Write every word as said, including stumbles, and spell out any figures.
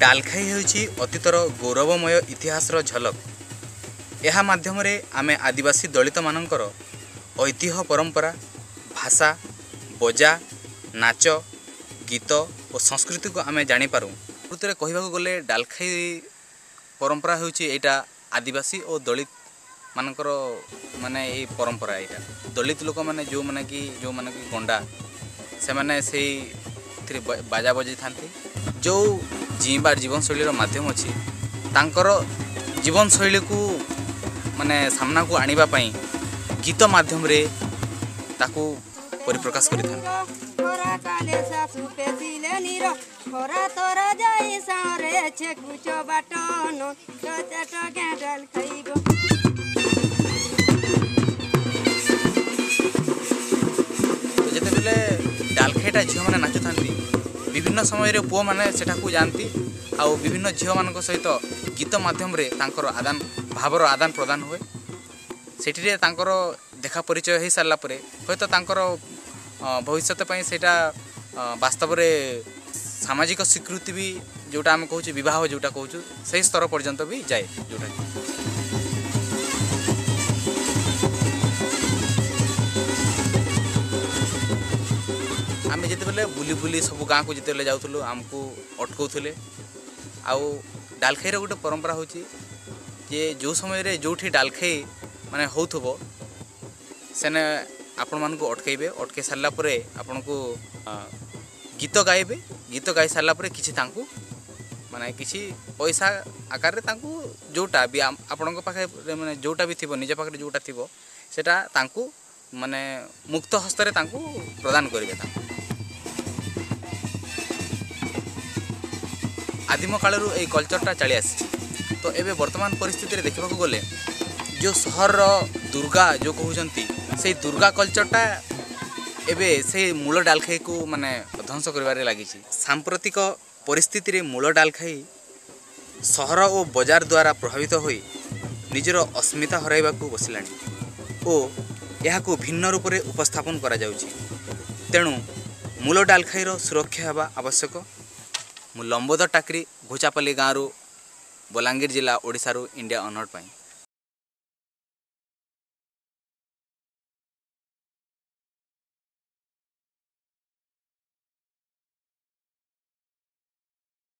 डालखाई होउछि अतीतर गौरवमय इतिहासर झलक। यह माध्यम आमे आदिवासी दलित मानकर ऐतिह्य परंपरा भाषा बजा नाच गीत और संस्कृति को आमे जानी पारू। प्रकृत में कहबाक गले डालखाई परंपरा होउछि एटा आदिवासी और दलित मानकर माने ये परंपरा यहाँ दलित लोक मैंने जो मैंने कि जो मैंने कि गंडा से मैंने से बाजा बजाई था जो जीवार जीवनशैली माध्यम अच्छी तांकर जीवनशैली को माने सामना को आनिबा पई गीत माध्यम रे ताकू परिप्रकाश करि था। डालखाईटा झील मैंने नाचु था विभिन्न समय रे पुओ मैंने सेठाकू जाती आउ विभिन्न झील मान सहित गीत माध्यम रे तांकर आदान भावर आदान प्रदान हुए सेठी तांकर देखा परिचय हो सारा पर हयत तांकर भविष्य पे सेटा वास्तव रे सामाजिक स्वीकृति भी जोटा आम कहूँ विवाह जोटा कहूँ से स्तर पर्यंत भी जाए जोटा आम जिते बुली बुली सब गाँव को जिते जाऊँ आमको अटकाउले आउ डालखाईर गोटे परंपरा हूँ जे जो समय जो डालखाई माने होथबो सेने आपण मान को अटकैबे अटकै सारा पर आपण को गीत गाइबे गीत गाई सारा पर किछि तांकू माने किछि पैसा आकार रे तांकू जोटा भी आपण पाखे माने जोटा भी थिबो निज पाखे जोटा थिबो सेटा तांकू माने मुक्त हस्ତରେ तांकू प्रदान करिवे तांकू। आदिम कालरू ए कल्चरटा चली आसी तो एबे वर्तमान परिस्थिति रे देखबा को गले जो सहर दुर्गा जो कहउचंती से दुर्गा कल्चरटा एबे से मूल डालखाई को माने ध्वंस करिवारे लागि छि। सांप्रतिक परिस्थिति रे मूल डालखाई सहर और बजार द्वारा प्रभावित होई निजर अस्मिता हराइबा को बसिलानी ओ यहा को भिन्न रूप रे उपस्थापन करा जाउछि। तेणु मूल डालखाईर सुरक्षा हेबा आवश्यक। मु लंबोदर टाकरी घोचापल्ली गाँव बलांगीर जिला ओडिशा इंडिया अनहट पाई।